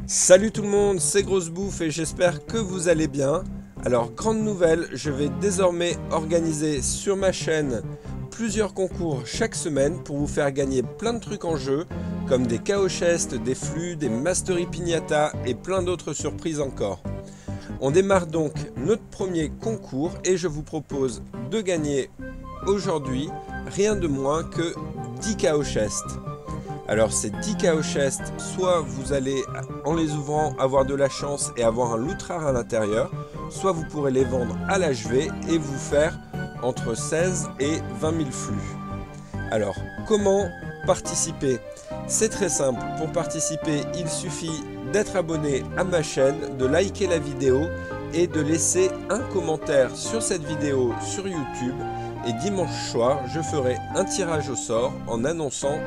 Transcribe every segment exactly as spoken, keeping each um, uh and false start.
Salut tout le monde, c'est Grosse Bouffe et j'espère que vous allez bien. Alors, grande nouvelle, je vais désormais organiser sur ma chaîne plusieurs concours chaque semaine pour vous faire gagner plein de trucs en jeu, comme des K O Chest, des flux, des Mastery Pignata et plein d'autres surprises encore. On démarre donc notre premier concours et je vous propose de gagner aujourd'hui rien de moins que dix K O Chest. Alors ces dix K O Chest, soit vous allez en les ouvrant avoir de la chance et avoir un loot rare à l'intérieur, soit vous pourrez les vendre à l'H V et vous faire entre seize et vingt mille flux. Alors comment participer? C'est très simple, pour participer il suffit d'être abonné à ma chaîne, de liker la vidéo et de laisser un commentaire sur cette vidéo sur YouTube, et dimanche soir je ferai un tirage au sort en annonçant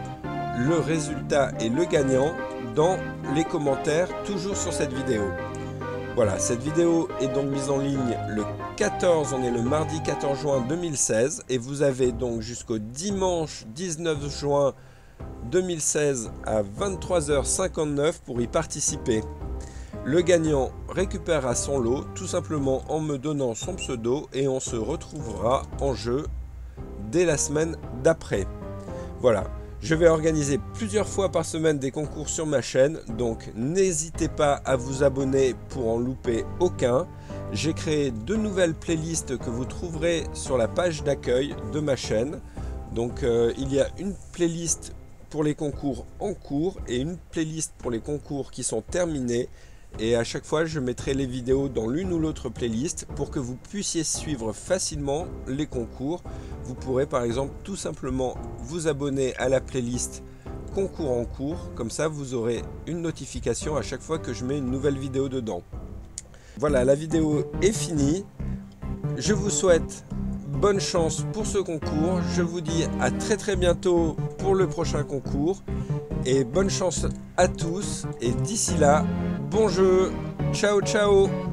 le résultat et le gagnant dans les commentaires toujours sur cette vidéo. Voilà, cette vidéo est donc mise en ligne le quatorze, on est le mardi quatorze juin deux mille seize et vous avez donc jusqu'au dimanche dix-neuf juin deux mille seize à vingt-trois heures cinquante-neuf pour y participer. Le gagnant récupérera son lot tout simplement en me donnant son pseudo et on se retrouvera en jeu dès la semaine d'après. Voilà. Je vais organiser plusieurs fois par semaine des concours sur ma chaîne, donc n'hésitez pas à vous abonner pour en louper aucun. J'ai créé deux nouvelles playlists que vous trouverez sur la page d'accueil de ma chaîne. Donc euh, il y a une playlist pour les concours en cours et une playlist pour les concours qui sont terminés. Et à chaque fois je mettrai les vidéos dans l'une ou l'autre playlist pour que vous puissiez suivre facilement les concours. Vous pourrez par exemple tout simplement vous abonner à la playlist concours en cours, comme ça vous aurez une notification à chaque fois que je mets une nouvelle vidéo dedans. Voilà, la vidéo est finie. Je vous souhaite bonne chance pour ce concours. Je vous dis à très très bientôt pour le prochain concours. Et bonne chance à tous. Et d'ici là, bon jeu. Ciao ciao.